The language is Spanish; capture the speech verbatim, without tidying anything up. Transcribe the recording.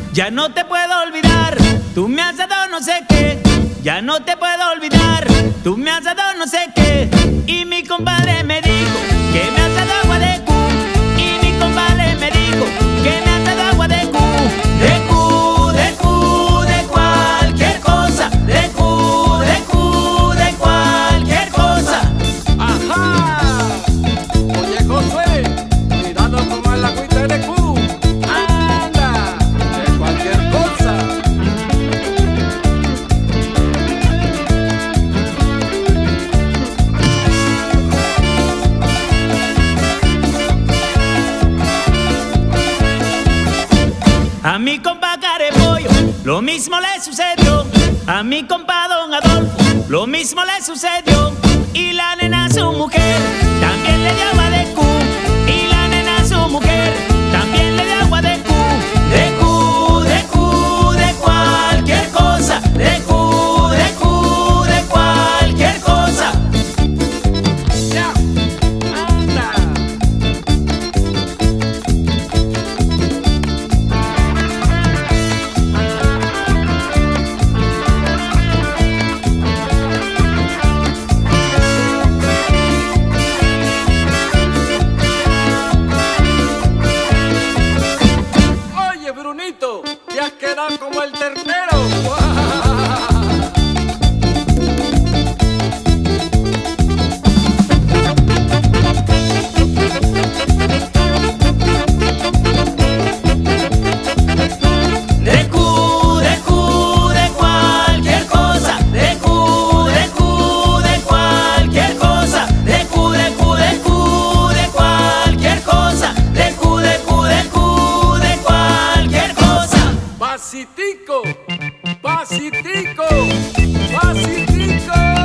Ya no te puedo olvidar, tú me has dado no sé qué. Ya no te puedo olvidar, tú me has dado no sé qué. Y mi compadre me dijo que me has dado agua de cu. Y mi compadre me dijo que me has dado agua de cu. De cu, de cu, de cualquier cosa. De cu, de cu, de cualquier cosa. ¡Ajá! Oye, Josué, cuidado con el agüita de cu. ¡Anda! De cualquier cosa. A mi compa Carepollo, lo mismo le sucedió. A mi compa Don Adolfo, lo mismo le sucedió. Y la nena a su mujer también le dio agua de cu. Y la nena a su mujer también le dio agua de cu. De cu, de cu, de cualquier cosa. De cu, de cu, de cualquier cosa. ¡Ya! ¡Anda! Oye, Brunito, te has quedado como el ternero. De cu, de cu, de cualquier cosa. De cu, de cu, de cualquier cosa. De cu, de cu, de cu, de cualquier cosa. De cu, de cu, de cu, de cualquier cosa. Pasitico, pasitico, pasitico.